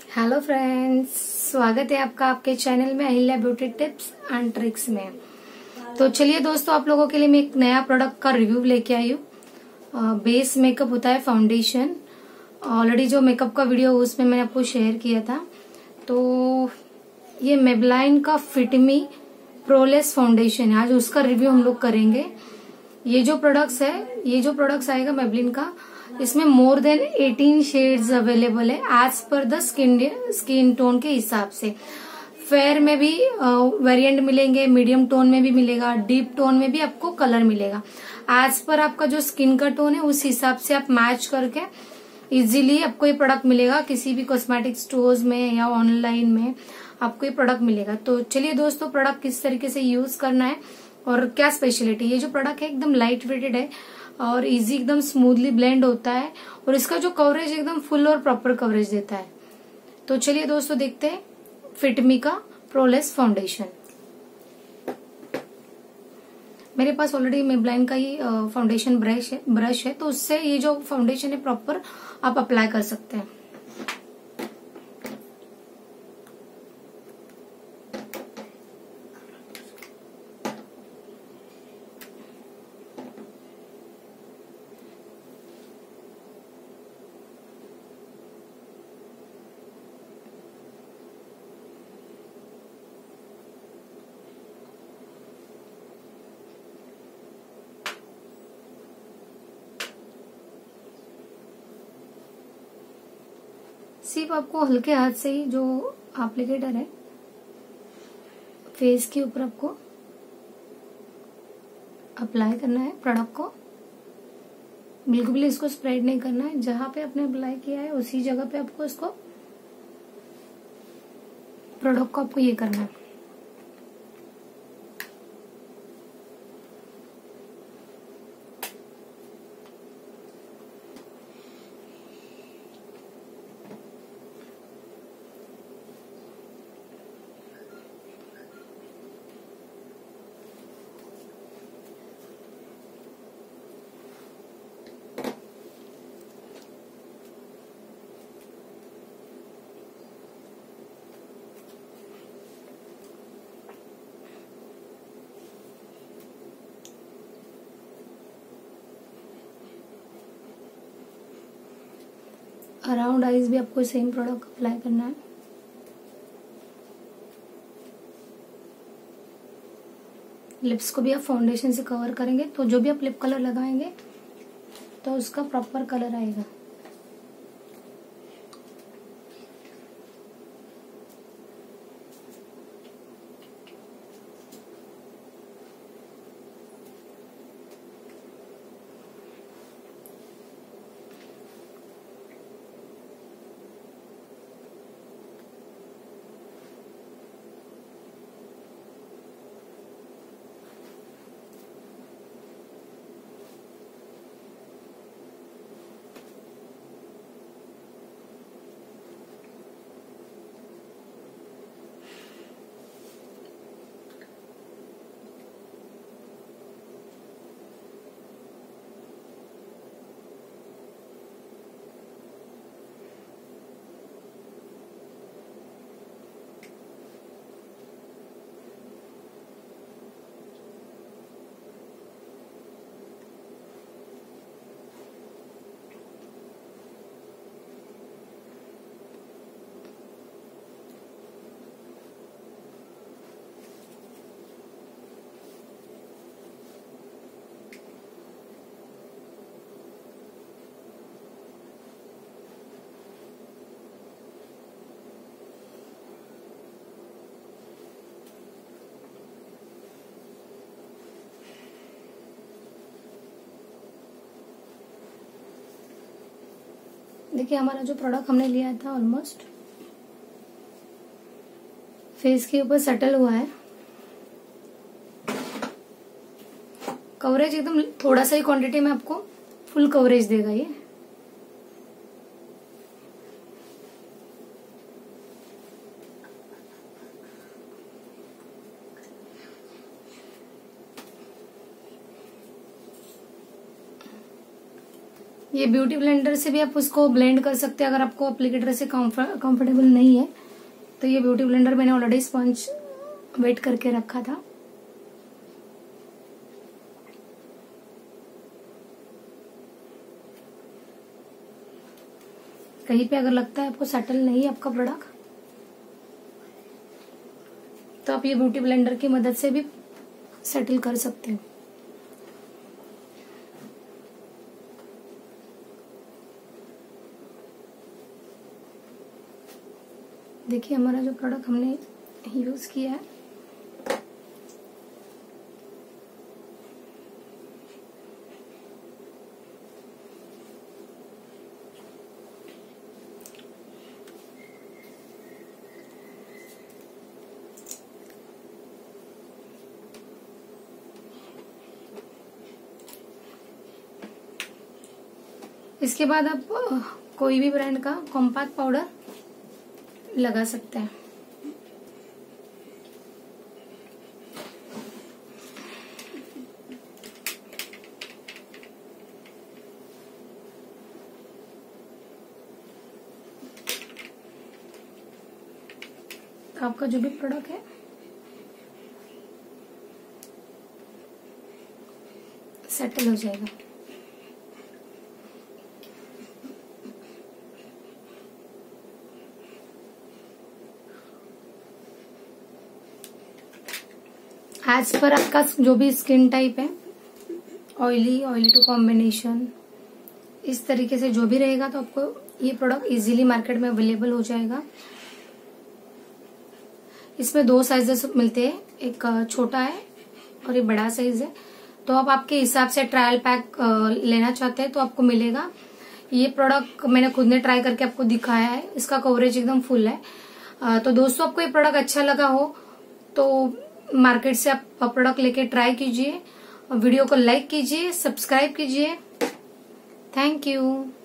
Hello friends, स्वागत है आपका आपके चैनल में Ahilya beauty tips and tricks में। तो चलिए दोस्तों, आप लोगों के लिए मैं एक नया प्रोडक्ट का रिव्यू लेके आई हूँ। बेस मेकअप होता है फाउंडेशन। ऑलरेडी जो मेकअप का वीडियो उसमें मैंने आपको शेयर किया था। तो ये मेबलाइन का फिट मी प्रोलेस फाउंडेशन है, आज उसका रिव्यू हम लोग करेंगे। ये जो प्रोडक्ट्स आएगा मेबलिन का, इसमें मोर देन 18 शेड्स अवेलेबल है as per the skin tone के हिसाब से। फेयर में भी वेरिएंट मिलेंगे, मीडियम टोन में भी मिलेगा, डीप टोन में भी आपको कलर मिलेगा। एज पर आपका जो स्किन का टोन है उस हिसाब से आप मैच करके इजीली आपको ये प्रोडक्ट मिलेगा। किसी भी कॉस्मेटिक स्टोर्स में या ऑनलाइन में आपको ये प्रोडक्ट मिलेगा। तो चलिए दोस्तों, प्रोडक्ट किस तरीके से यूज करना है और क्या स्पेशलिटी। ये जो प्रोडक्ट है एकदम लाइट वेटेड है और इजी, एकदम स्मूथली ब्लेंड होता है और इसका जो कवरेज एकदम फुल और प्रॉपर कवरेज देता है। तो चलिए दोस्तों, देखते हैं फिट मी का प्रोलेस फाउंडेशन। मेरे पास ऑलरेडी मेबलाइन का ही फाउंडेशन ब्रश है, तो उससे ये जो फाउंडेशन है प्रॉपर आप अप्लाई कर सकते हैं। सिर्फ आपको हल्के हाथ से ही जो एप्लीकेटर है फेस के ऊपर आपको अप्लाई करना है प्रोडक्ट को। बिल्कुल भी इसको स्प्रेड नहीं करना है। जहां पे आपने अप्लाई किया है उसी जगह पे आपको इसको प्रोडक्ट को आपको ये करना है। अराउंड आईज भी आपको सेम प्रोडक्ट अप्लाई करना है। लिप्स को भी आप फाउंडेशन से कवर करेंगे, तो जो भी आप लिप कलर लगाएंगे तो उसका प्रॉपर कलर आएगा। देखिए, हमारा जो प्रोडक्ट हमने लिया था ऑलमोस्ट फेस के ऊपर सेटल हुआ है। कवरेज एकदम थोड़ा सा ही क्वांटिटी में आपको फुल कवरेज देगा ये। ये ब्यूटी ब्लेंडर से भी आप उसको ब्लेंड कर सकते हैं अगर आपको एप्लीकेटर से कंफर्टेबल नहीं है तो। ये ब्यूटी ब्लेंडर मैंने ऑलरेडी स्पंज वेट करके रखा था। कहीं पे अगर लगता है आपको सेटल नहीं है आपका प्रोडक्ट तो आप ये ब्यूटी ब्लेंडर की मदद से भी सेटल कर सकते हैं। देखिए हमारा जो प्रोडक्ट हमने यूज किया है इसके बाद आप कोई भी ब्रांड का कॉम्पैक्ट पाउडर लगा सकते हैं। तो आपका जो भी प्रोडक्ट है सेटल हो जाएगा। एज पर आपका जो भी स्किन टाइप है, ऑयली टू कॉम्बिनेशन, इस तरीके से जो भी रहेगा तो आपको ये प्रोडक्ट इजीली मार्केट में अवेलेबल हो जाएगा। इसमें 2 साइजेस मिलते हैं, एक छोटा है और ये बड़ा साइज है। तो आप आपके हिसाब से ट्रायल पैक लेना चाहते हैं तो आपको मिलेगा। ये प्रोडक्ट मैंने खुद ने ट्राई करके आपको दिखाया है, इसका कवरेज एकदम फुल है। तो दोस्तों आपको ये प्रोडक्ट अच्छा लगा हो तो मार्केट से आप प्रोडक्ट लेके ट्राई कीजिए, वीडियो को लाइक कीजिए, सब्सक्राइब कीजिए। Thank you.